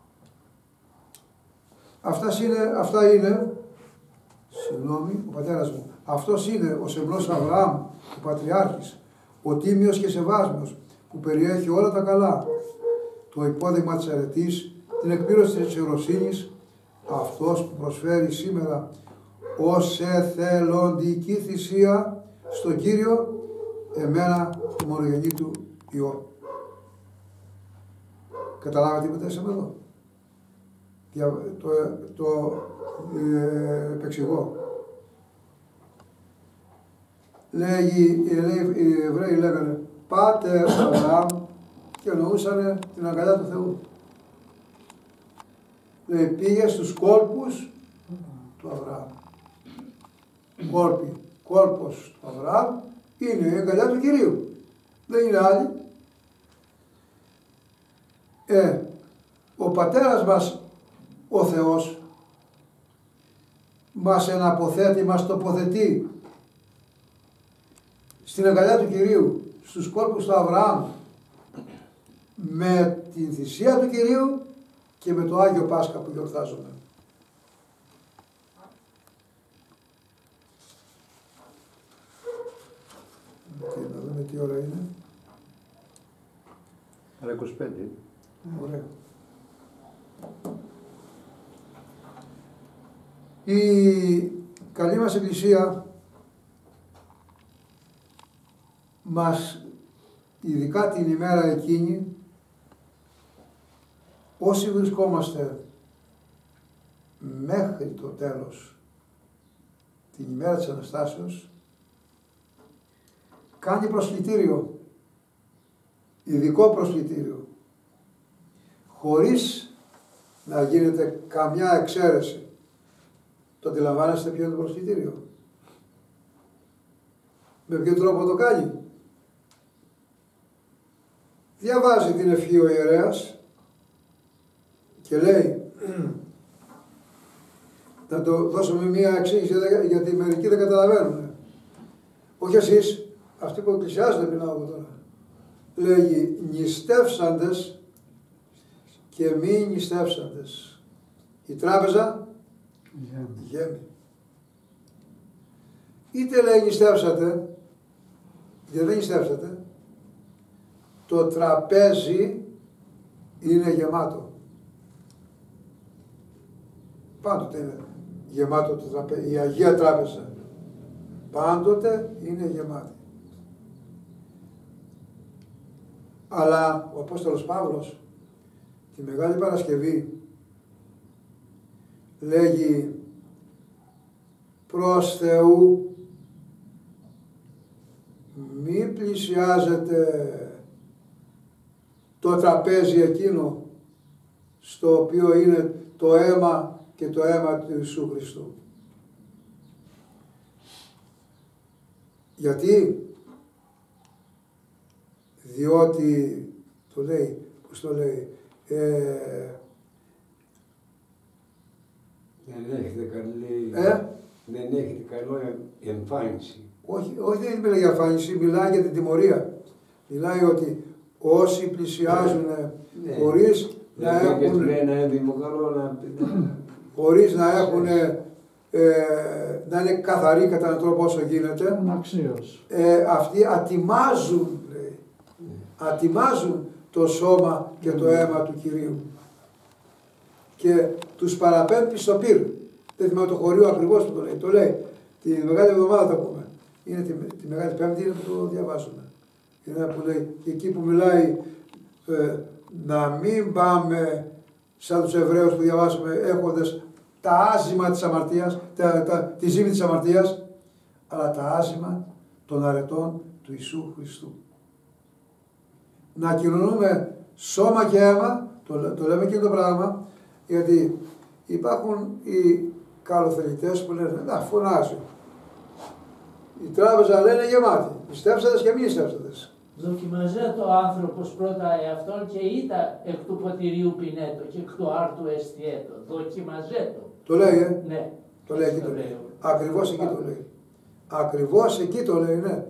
Αυτά είναι, ο πατέρας μου, αυτός είναι ο σεμνός Αβραάμ, ο πατριάρχης, ο τίμιος και σεβάσμιος, που περιέχει όλα τα καλά, το υπόδειγμα της αρετής, την εκπλήρωση της ιεροσύνης, αυτός που προσφέρει σήμερα ως εθελοντική θυσία στον Κύριο εμένα του μονογεννήτου Υιό. Καταλάβατε τι μετέσαμε εδώ. Το επεξηγώ. Οι Εβραίοι λέγανε Πάτερ Αβραάμ και εννοούσαν την αγκαλιά του Θεού. Λέει πήγε στους κόλπους του Αβραάμ. Κόλπος του Αβραάμ είναι η αγκαλιά του Κυρίου. Δεν είναι άλλη. Ο πατέρας μας ο Θεός μας εναποθέτει, μας τοποθετεί στην αγκαλιά του Κυρίου, στους κόλπους του Αβραάμ, με την θυσία του Κυρίου και με το Άγιο Πάσχα που γιορτάζουμε. Να δούμε τι ώρα είναι. 25. Ωραία. Η καλή μας Εκκλησία μας, ειδικά την ημέρα εκείνη, όσοι βρισκόμαστε μέχρι το τέλος, την ημέρα της Αναστάσεως, κάνει προσκλητήριο, ειδικό προσκλητήριο, χωρίς να γίνεται καμιά εξαίρεση. Το αντιλαμβάνεστε ποιο είναι το προσκλητήριο? Με ποιο τρόπο το κάνει? Διαβάζει την ευχή ο ιερέας και λέει, να το δώσουμε μία εξήγηση γιατί μερικοί δεν καταλαβαίνουν. Όχι εσείς, αυτοί που εκκλησιάζονται μιλάω εγώ τώρα. Λέγει νηστεύσαντες και μη νηστεύσαντες. Η τράπεζα γέμει. Είτε λέει νηστεύσατε, είτε δεν νηστεύσατε, το τραπέζι είναι γεμάτο. Πάντοτε είναι γεμάτο το τραπέζι. Η Αγία Τράπεζα πάντοτε είναι γεμάτη. Αλλά ο Απόστολος Παύλος τη τη Μεγάλη Παρασκευή λέγει προς Θεού μη πλησιάζετε το τραπέζι εκείνο στο οποίο είναι το αίμα και το αίμα του Ιησού Χριστού. Γιατί? Διότι το λέει, πώς το λέει, δεν έχετε καλή, δεν έχετε καλό εμφάνιση. Όχι, δεν μιλάει για εμφάνιση, μιλάει για την τιμωρία. Μιλάει ότι όσοι πλησιάζουν χωρίς να έχουν, χωρίς να έχουν, να είναι καθαροί κατά έναν τρόπο όσο γίνεται, αυτοί ατιμάζουν, λέει, ατιμάζουν το σώμα και το αίμα του Κυρίου και τους παραπέμπει στο πυρ. Δεν θυμάμαι το χωρίο ακριβώς που το λέει. Το λέει τη Μεγάλη Εβδομάδα, θα πούμε. Είναι τη Μεγάλη Πέμπτη, είναι που το διαβάζουμε. Είναι που λέει, και εκεί που μιλάει να μην πάμε σαν τους Εβραίους που διαβάσαμε έχοντας τα άζημα της αμαρτίας, τη ζύμη της αμαρτίας, αλλά τα άζημα των αρετών του Ιησού Χριστού. Να κοινωνούμε σώμα και αίμα, το λέμε και το πράγμα, γιατί υπάρχουν οι καλοθελητές που λένε, να φωνάζει. Η τράπεζα λένε γεμάτη, πιστέψαντες και μη πιστέψαντες. Δοκιμαζέ το άνθρωπος πρώτα εαυτόν και ήτα εκ του ποτηρίου πινέτο και εκ του άρτου εστιέτο. Δοκιμαζέ το. Το λέει, Ναι. Το λέει εκεί το λέει. Ακριβώς εκεί το λέει. Ακριβώς εκεί το λέει, ναι.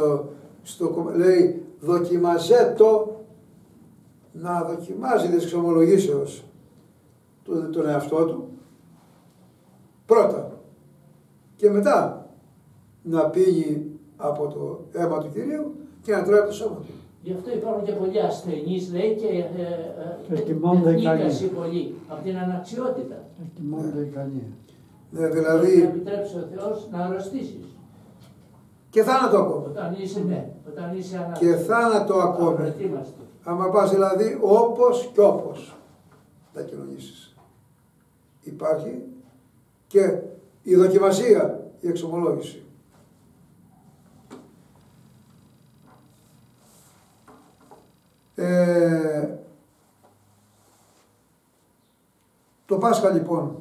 Λέει δοκιμαζέ το, να δοκιμάζει της εξομολογήσεως τον εαυτό του πρώτα και μετά να πίνει από το αίμα του Κυρίου και να τρώει από το σώμα του. Γι' αυτό υπάρχουν και πολλοί ασθενείς, λέει, και νίκαση πολύ από την αναξιότητα. Ναι, δηλαδή. Να επιτρέψει ο Θεός να αρρωστήσεις. Και θάνατο ακόμα. Όταν είσαι, ναι, όταν είσαι ανάξιος. Και θάνατο ακόμα. Άμα πας δηλαδή όπως και όπως θα κοινωνήσεις. Υπάρχει και η δοκιμασία, η εξομολόγηση. Το Πάσχα λοιπόν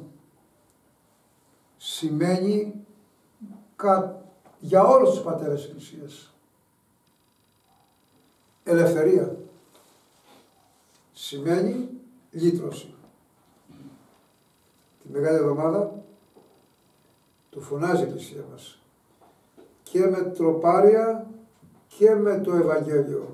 σημαίνει για όλους τους πατέρες της Εκκλησίας ελευθερία. Σημαίνει λύτρωση. Τη Μεγάλη Εβδομάδα το φωνάζει η Εκκλησία μας και με τροπάρια και με το Ευαγγέλιο.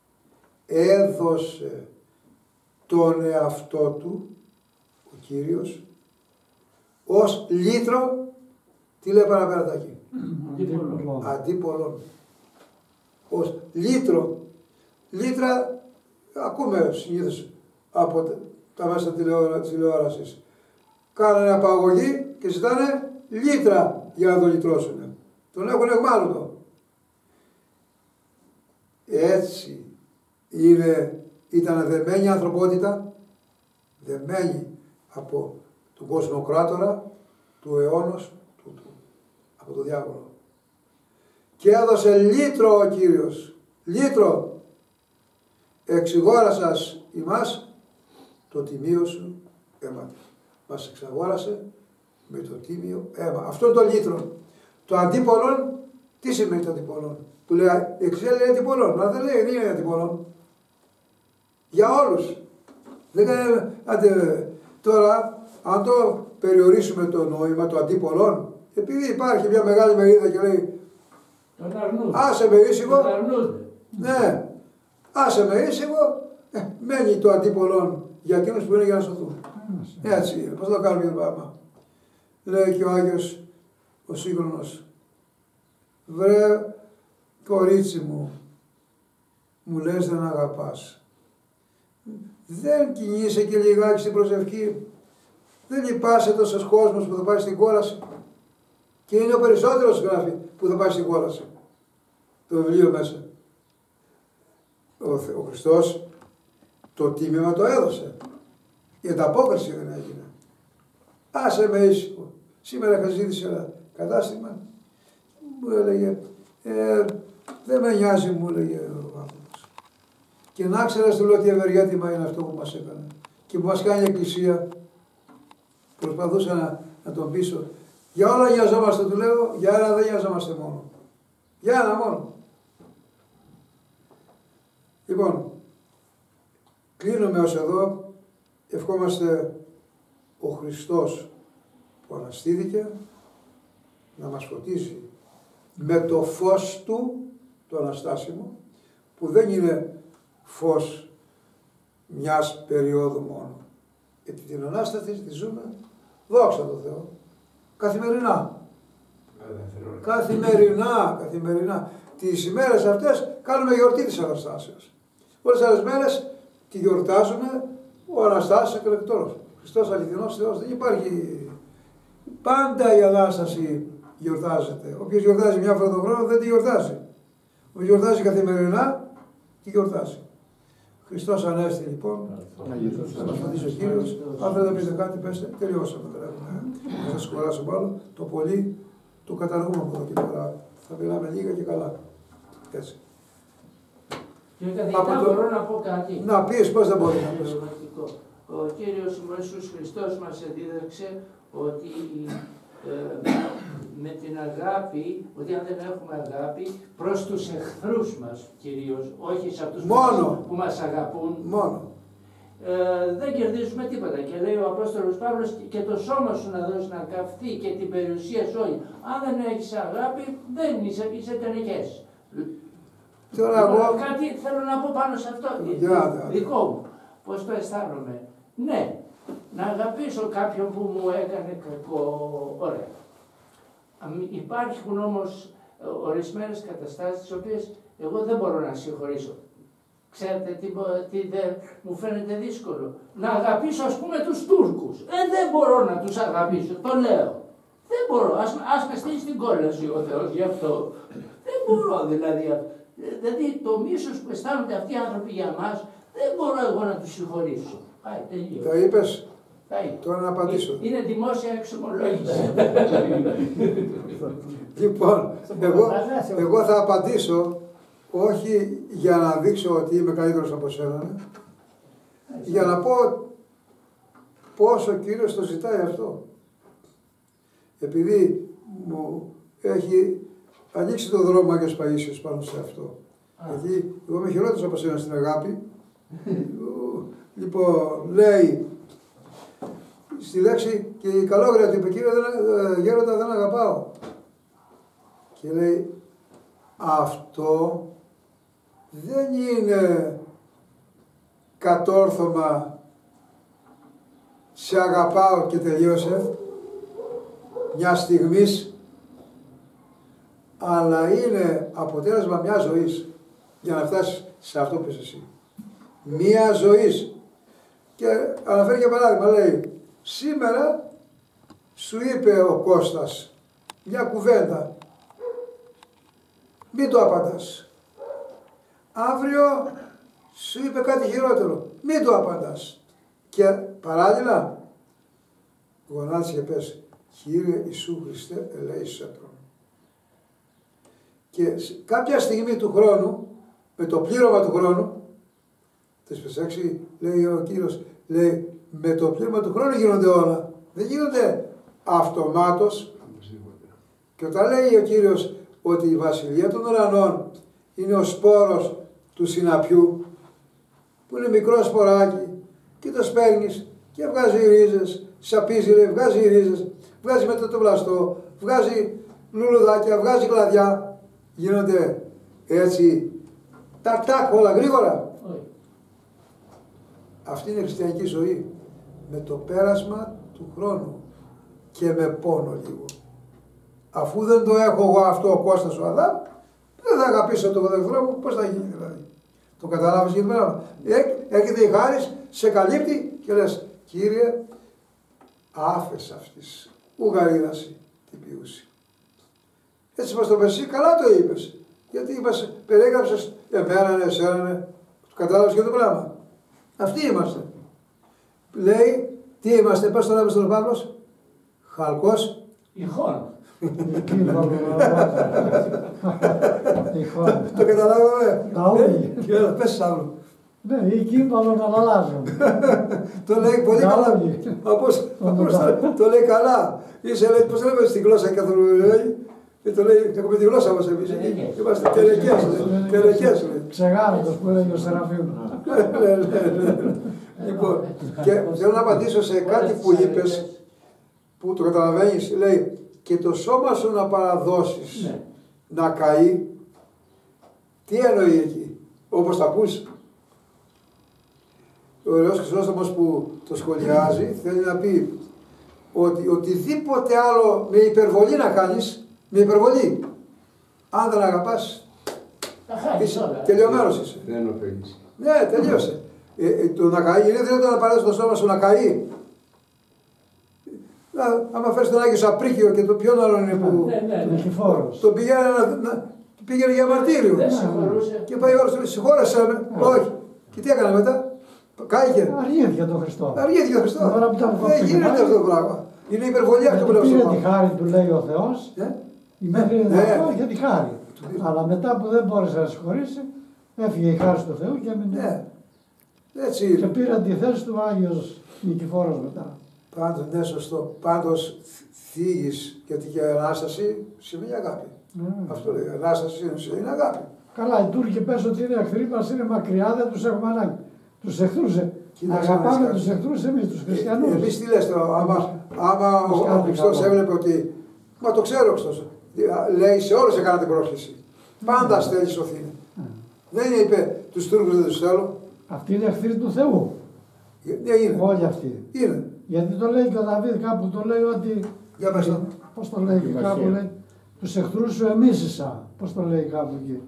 Έδωσε τον εαυτό του ο Κύριος ως λύτρο, τι λέει παραπέρα εκεί, αντί πολλών. Ως λύτρο. Λύτρα ακούμε συνήθως από τα μέσα τηλεόρασης. Κάνανε απαγωγή και ζητάνε λύτρα για να το λυτρώσουν. Τον έχουν εγμάλωτο. Έτσι ήταν δεμένη η ανθρωπότητα, δεμένη από τον κοσμοκράτορα του αιώνος, από τον διάβολο. Και έδωσε λύτρο ο Κύριος, λύτρο, εξηγόρασας ημάς το τιμίο σου αίμα. Μας εξαγόρασε με το τίμιο αίμα. Αυτό είναι το λύτρο. Το αντίπολον, τι σημαίνει το αντίπολον? Του λέει, η Εκκλησία λέει αντίπολον, αλλά δεν λέει, δεν είναι αντίπολον. Για όλους. Τώρα, αν το περιορίσουμε το νόημα, το αντίπολον, επειδή υπάρχει μια μεγάλη μερίδα και λέει, άσε με ήσυχο, ναι, άσε με ήσυχο, μένει το αντίπολον για εκείνους που είναι για να σωθούν. Έτσι, πώς θα το κάνουμε για το πράγμα? Λέει και ο Άγιος, ο σύγχρονος, βρε κορίτσι μου, μου λες δεν αγαπάς. Δεν κινείσαι και λιγάκι στην προσευχή. Δεν λυπάσαι τόσος κόσμος που θα πάει στην κόλαση. Και είναι ο περισσότερος γράφει που θα πάει στην κόλαση. Το βιβλίο μέσα. Ο Χριστός το τίμημα το έδωσε. Η ανταπόκριση δεν έγινε. Άσε με ήσυχο. Σήμερα είχα ζήτηση ένα κατάστημα, μου έλεγε, δεν με νοιάζει, μου έλεγε ο άνθρωπος. Και να ξέρεις, του λέω, τι ευεργέτημα είναι αυτό που μας έκανε. Και που μας κάνει η Εκκλησία. Προσπαθούσα να τον πείσω. Για όλα νοιαζόμαστε, του λέω, για ένα δεν νοιαζόμαστε μόνο. Για ένα μόνο. Λοιπόν, κλείνουμε ως εδώ. Ευχόμαστε ο Χριστός που αναστήθηκε να μας φωτίζει με το φως του, το αναστάσιμο, που δεν είναι φως μιας περίοδου μόνο. Γιατί την Ανάσταση τη ζούμε, δόξα τω Θεώ, καθημερινά. Καθημερινά. Τις ημέρες αυτές κάνουμε γιορτή της Αναστάσεως. Όλες τις άλλες μέρες τη γιορτάζουμε ο Αναστάσεως εκλεκτός. Χριστός αληθινός Θεός, δεν υπάρχει. Πάντα η Ανάσταση γιορτάζεται. Όποιος γιορτάζει μια φορά τον χρόνο δεν τη γιορτάζει. Όποιος γιορτάζει καθημερινά, τη γιορτάζει. Χριστός Ανέστη λοιπόν, θα μας φωτίσει ο Κύριος. Αν θέλετε να πείτε κάτι, πέστε, τελειώσαμε. Δεν σας κουράσω άλλο. Το πολύ το καταργούμε από εδώ και πέρα. Θα μιλάμε λίγα και καλά. Έτσι. Κύριε καθηγητά, μπορώ να πω κάτι. Να πεις, πώς δεν μπορεί να πεις. Ο Κύριος μου Ιησούς Χριστός μας δίδαξε ότι με την αγάπη, ότι αν δεν έχουμε αγάπη προς τους εχθρούς μας κυρίως, όχι σε αυτούς που μας αγαπούν, δεν κερδίζουμε τίποτα. Και λέει ο Απόστολος Παύλος, και το σώμα σου να δώσει να καυθεί και την περιουσία σου όλη. Αν δεν έχεις αγάπη, δεν είσαι τενεκές. Κάτι θέλω να πω πάνω σε αυτό, δικό μου, πώς το αισθάνομαι. Ναι, να αγαπήσω κάποιον που μου έκανε κακό, ωραία. Υπάρχουν όμως ορισμένες καταστάσεις τις οποίες εγώ δεν μπορώ να συγχωρήσω. Ξέρετε τι μου φαίνεται δύσκολο. Να αγαπήσω ας πούμε τους Τούρκους. Δεν μπορώ να τους αγαπήσω, το λέω. Δεν μπορώ, ας με στείλει στην κόλαση ο Θεός γι' αυτό. Δεν μπορώ δηλαδή. Δηλαδή το μίσος που αισθάνονται αυτοί οι άνθρωποι για μας, δεν μπορώ εγώ να τους συγχωρήσω. Πάει, τελείω. Τα είπες, τώρα να απαντήσω. Είναι δημόσια εξομολόγηση. Λοιπόν, εγώ θα απαντήσω όχι για να δείξω ότι είμαι καλύτερος από σένα, για να πω πώς ο Κύριος το ζητάει αυτό. Επειδή μου έχει ανοίξει το δρόμο Άγιος Παΐσιος πάνω σε αυτό. Γιατί εγώ είμαι χειρότερος από σένα στην αγάπη. Λοιπόν, λέει στη λέξη και η καλόγρια του είπε, Κύριε Γέροντα, δεν αγαπάω. Και λέει, αυτό δεν είναι κατόρθωμα σε αγαπάω και τελείωσε μια στιγμής, αλλά είναι αποτέλεσμα μιας ζωής για να φτάσεις σε αυτό που είσαι εσύ. Μια ζωής. Και αναφέρει για παράδειγμα, λέει, σήμερα σου είπε ο Κώστας μια κουβέντα, μην το απαντάς. Αύριο σου είπε κάτι χειρότερο, μην το απαντάς. Και παράλληλα γονάτισε και πες, Κύριε Ιησού Χριστέ, ελέησέ τον. Και κάποια στιγμή του χρόνου, με το πλήρωμα του χρόνου, θες προσέξει, λέει ο Κύριος, λέει, με το πλήρωμα του χρόνου γίνονται όλα. Δεν γίνονται αυτομάτως. Και όταν λέει ο Κύριος ότι η βασιλεία των ουρανών είναι ο σπόρος του συναπιού, που είναι μικρό σποράκι, και το σπέρνεις και βγάζει ρίζες, σαπίζει, λέει, βγάζει ρίζες, βγάζει μετά το βλαστό, βγάζει λουλουδάκια, βγάζει κλαδιά, γίνονται έτσι τακ όλα γρήγορα. Αυτή είναι η χριστιανική ζωή, με το πέρασμα του χρόνου και με πόνο λίγο. Αφού δεν το έχω εγώ αυτό ο Κώστας ο Αδάμ, δεν θα αγαπήσω τον εχθρό μου, πώς θα γίνει δηλαδή. Το καταλάβεις γιατί πράγμα. Έρχεται η χάρις, σε καλύπτει και λες, Κύριε, άφες αυτής, ουγαρίδαση την ποιούση. Έτσι μας το πες εσύ, καλά το είπες. Γιατί είπες, περιέγραψες εμένα, εσένα, το κατάλαβες και το πράγμα. Αυτοί είμαστε. λέει, τι είμαστε, πες το λέμε στον Παύλος, χαλκός. Ηχόν. Το καταλάβαμε. Ναούγι. Πες Σάββο. Ναι, ή κύμπαλο να αλλάζουν. Το λέει πολύ καλά. Το λέει καλά. Είσαι, λέει, πώς λέμε στη γλώσσα καθόλου, το λέει, έχουμε τη γλώσσα μας εμείς. Είμαστε τελεκές. Ξεγάρετος που έλεγε ο Σεραφείμ. Λοιπόν, και θέλω να απαντήσω σε κάτι που είπες, που το καταλαβαίνεις, λέει, και το σώμα σου να παραδώσεις, να καεί. Τι εννοεί εκεί, όπως τα ακούς. Ο Ιερός Χρυσόστομος που το σχολιάζει θέλει να πει ότι οτιδήποτε άλλο με υπερβολή να κάνεις, με υπερβολή, αν δεν αγαπάς, τελειωμένος είσαι. Δεν ωφελείς. Ναι, τελείωσε. Το να καεί, είναι δυνατόν να παραδώσεις το σώμα σου να καεί. Άμα φέρεις τον Άγιο Σαπρίκιο και το ποιον άλλον είναι που τον πήγαινε για μαρτύριο. Και πάει όλος του συγχώρεσαι με. Όχι. Και τι έκανε μετά. Κάηκε. Αργήθηκε τον Χριστό. Αργήθηκε τον Χριστό. Δεν γίνεται αυτό το πράγμα. Είναι υπερβολή αυτό που λέω. Πήρε τη χάρη του, λέει ο Θεός. Μέχρι αυτό είχε τη χάρη. Αλλά μετά που δεν μπόρεσε να συγχωρήσει, έφυγε η χάρη του Θεού και έμεινε. Έτσι. Και πήρε τη θέση του Άγιος Νικηφόρος μετά. Πάντως, ναι, σωστό. Πάντως θίγεις, γιατί και Ανάσταση σημαίνει αγάπη. Αυτό λέει. Ανάσταση είναι αγάπη. Καλά, οι Τούρκοι πες ότι είναι εχθροί μας, είναι μακριά, δεν τους έχουμε ανάγκη. Τους εχθρούς, αγαπάμε τους εχθρούς εμείς, τους χριστιανούς. Εμείς τι λες τώρα, άμα ο Χριστός έβλεπε ότι, μα το ξέρω ο Χριστός, λέει σε όλους έκανα την πρόσκληση. Πάντα στέλνει σωθήνη. Δεν είπε τους Τούρκους δεν τους θέλω. Αυτοί είναι εχθροί του Θεού. Είναι. Όλοι αυτοί. Είναι. Γιατί το λέει και ο Δαβίδ κάπου, το λέει ότι. Για πες το. Πώς το λέει κάπου, λέει. Τους εχθρούς σου εμίσησα. Πώς το λέει κάπου εκεί.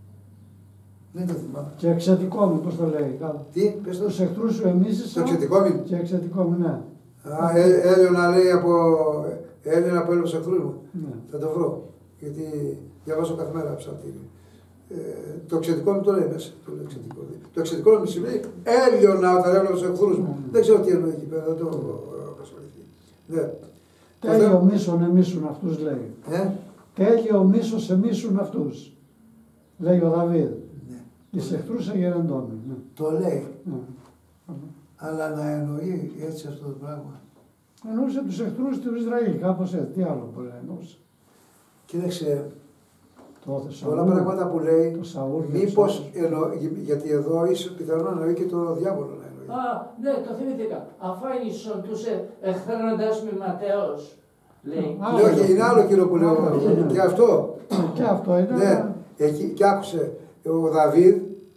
Δεν το θυμάμαι. Και εξαιτικόμουν, πώς το λέει κάπου. Τι, πες το. Τους εχθρούς σου εμίσησα. Το εξαιτικόμουν. Και εξαιτικόμουν, ναι. Έλειωνα λέει από Έλληνα που έλεγε τους εχθρούς μου. Ναι. Θα το βρω. Γιατί διαβάζω κάθε μέρα ψαλτήρι. Το εξαιτικό μου το λέει μέσα. Το εξαιτικό μου σημαίνει έλειωνα όταν έβλεπα τους εχθρούς μου. Δεν ξέρω τι εννοεί εκεί πέρα, δεν το έχω ασχοληθεί. Ναι. Τέλειο μίσον εμίσουν αυτούς, λέει. Τέλειο μίσος εμίσουν αυτούς. Λέει ο Δαβίδ. Ναι. Τις εχθρούς αγεραντώνουν. Ναι. Το λέει. Ναι. Αλλά να εννοεί έτσι αυτό το πράγμα. Εννοούσε τους εχθρούς του Ισραήλ, κάπως έτσι. Τι άλλο μπορεί να εννοούσε. Κοίταξε. Πολλά Σαούλ, πράγματα που λέει, Σαούλ, μήπως γιατί εδώ ίσως πιθανόν να εννοεί και το διάβολο να εννοεί. Ναι, το θυμήθηκα. Αφάνισον τους εχθρώνοντας με Ματέος, λέει. Όχι, είναι άλλο κύριο που λέω. Και αυτό. Και αυτό είναι. Ναι, και άκουσε ο Δαβίδ,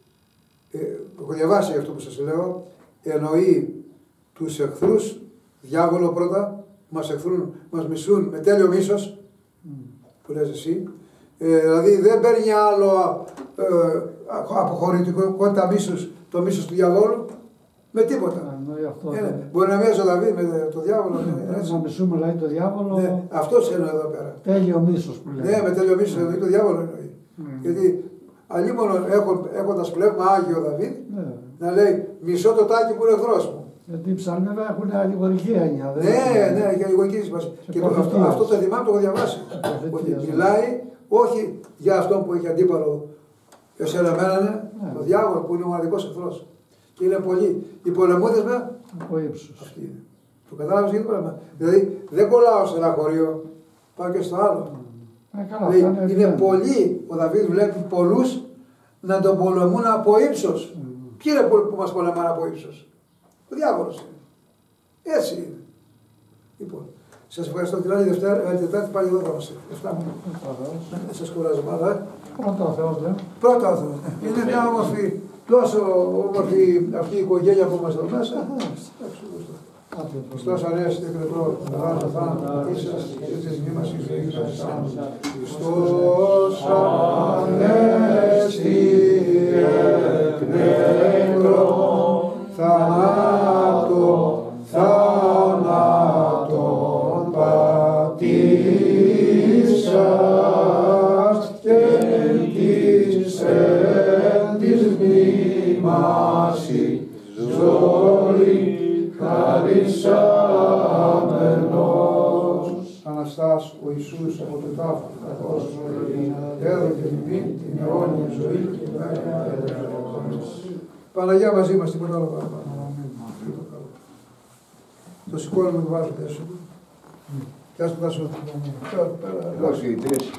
έχω διαβάσει αυτό που σας λέω, εννοεί τους εχθρούς, διάβολο πρώτα, μας εχθρούν, μας μισούν με τέλειο μίσος, που λες εσύ. Δηλαδή δεν παίρνει άλλο αποχωρητικότητα μίσους, το μίσος του διαβόλου, με τίποτα. Μπορεί να μοιάζει ο Δαβίδ με το διάβολο. Να μισούμε δηλαδή το διάβολο. Ναι, αυτός είναι εδώ πέρα. Τέλειο μίσος που λέει. Ναι, με τέλειο μίσος εννοεί το διάβολο εννοεί. Γιατί αλλήμον έχοντας πνεύμα Άγιο Δαβίδ, να λέει μισό το τάκι που είναι εχθρός μου. Γιατί οι ψαλμοί έχουν αλληγορική έννοια. Ναι, για αλληγορική σημασία. Και αυτό το θυμάμαι, το έχω διαβάσει. Ότι μιλάει όχι για αυτόν που έχει αντίπαλο εσένα εμένα, το διάβολο που είναι ο μοναδικός εχθρός. Και είναι πολλοί. Οι πολεμούδες με από ύψος. Αυτή είναι. Το κατάλαβες γιατί πράγμα. Δηλαδή δεν κολλάω σε ένα χωρίο, πάω και στο άλλο. Είναι πολλοί, ο Δαβίδ βλέπει πολλούς να τον πολεμούν από ύψος. Ποιοι είναι που μας πολεμάνε από ύψος? Ο διάβολος είναι. Έτσι είναι. Λοιπόν, σας ευχαριστώ. Την άλλη Τετάρτη πάλι εδώ θα είμαστε. Δεν σας κουράζω μάλλον. Πρώτα ο Θεός, λέει. Πρώτα ο Θεός. Είναι μια όμορφη, τόσο όμορφη αυτή η οικογένεια που είμαστε εδώ μέσα. Χριστός Ανέστη εκρετώ, θάνατο θάνατο πατήσας, και της μνήμας εις λίγας Χριστός Ανέστη εκρετώ, θάνατο θάνατον πατήσας, και της μνήμας εις ζωή Αναστάς ο Ιησούς από τον τάφο, καθώς έδωκε την αιώνια ζωή και Παναγιά μαζί μας, τίποτα άλλο παραπάνω. Το σηκώνουμε και βάζουμε έσω. Γεια σου, Τάσο.